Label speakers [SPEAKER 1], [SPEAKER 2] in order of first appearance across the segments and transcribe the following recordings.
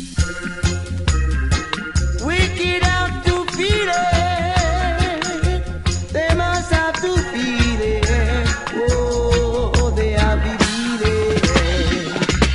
[SPEAKER 1] Wicked have to feel it. They must have to feel it. Oh, they have to feel it.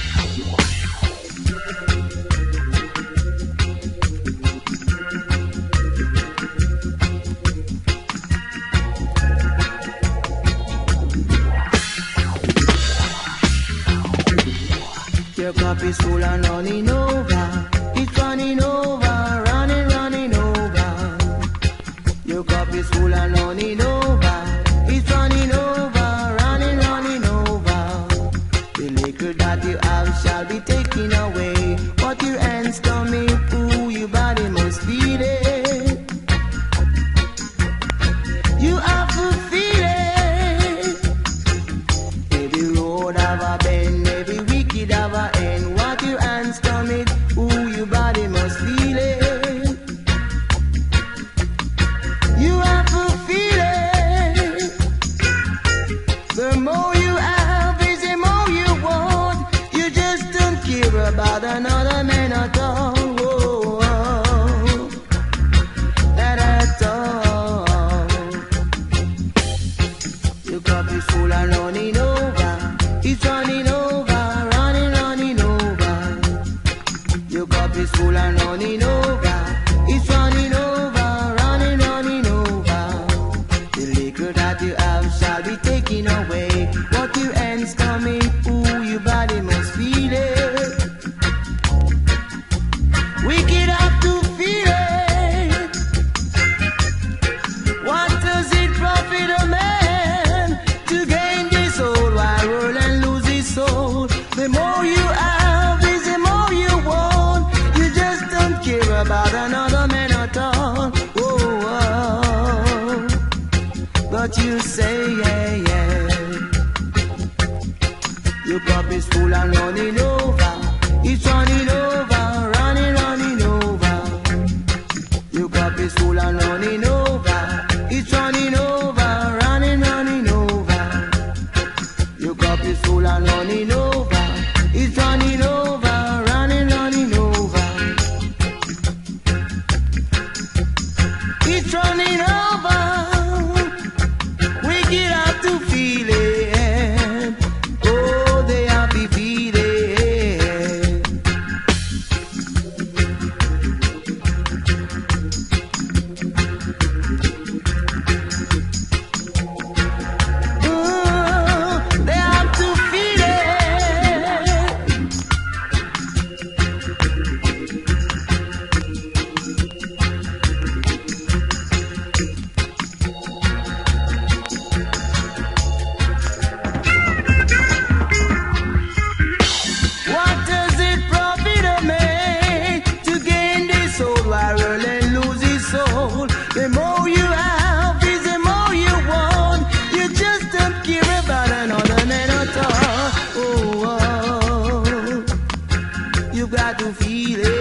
[SPEAKER 1] Your cup is full and running over. It's running over, running over. Your cup is full and running over. It's running over, running over. The liquor that you have shall be taken away. What your hands coming, ooh, your body must feel it. You have to feel it. Every road have a bend, every wicked have a end. What your hands coming, ooh, your body must feel it. You have to feel it. The more you have is the more you want. You just don't care about another man at all. Oh, oh, not at all. Your cup is full and running over. It's running over, running over. Your cup is full and running over. It's running over, running over. The liquor that you have shall be taken away. What your hands coming, ooh, your body must feel it. Wicked have to feel it. What does it profit a man to gain this whole wide world and lose his soul? The more you have is the more you want. You just don't care about another man at all. Oh, oh. But you say, yeah, yeah. Your cup is full and running over. It's running over, running over. Your cup is full and running over. It's running over, running over. Your cup is full and running over. It's running over, running over. It's running over. Wicked have to feel it. Oh, they have to feel it. Ooh, they have to feel it. What does it profit a man to gain this whole wide world and lose his soul? The more you have is the more you want. You just don't care about another man at all. Oh, oh. You got to feel it.